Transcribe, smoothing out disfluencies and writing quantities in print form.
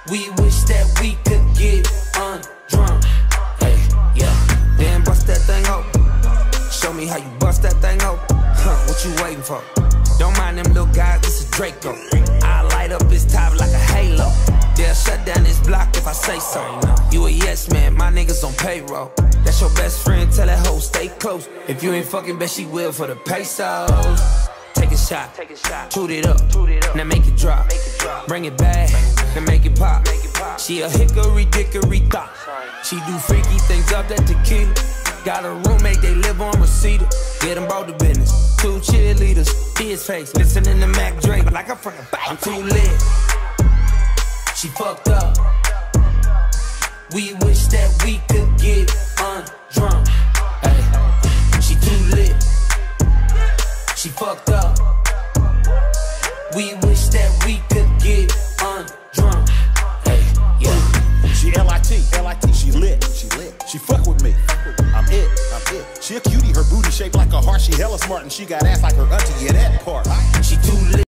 We wish that we could get undrunk. Hey, yeah. Then bust that thing open. Show me how you bust that thing open. What you waiting for? Don't mind them little guys, this is Draco. I light up his top like a halo. They'll shut down this block if I say so. You a yes man, my niggas on payroll. That's your best friend, tell that hoe stay close. If you ain't fucking, bet she will for the pesos. Take a shot, toot it up, now make it drop. Bring it back, now make it pop. She a hickory dickory thought. She do freaky things up that tequila. Got a roommate, they live on Reseda. Get them both to business. 2 cheerleaders, his face, listening to Mac Drake like I'm from the back. I'm too lit. She fucked up. We wish that we could get undrunk. Ay, she too lit. She fucked up. We wish that we could get undrunk. Hey, yeah. She L-I-T, she lit. She fuck with me. I'm it. She a cutie, her booty shaped like a heart. She hella smart and she got ass like her auntie. Yeah, that part. She too lit.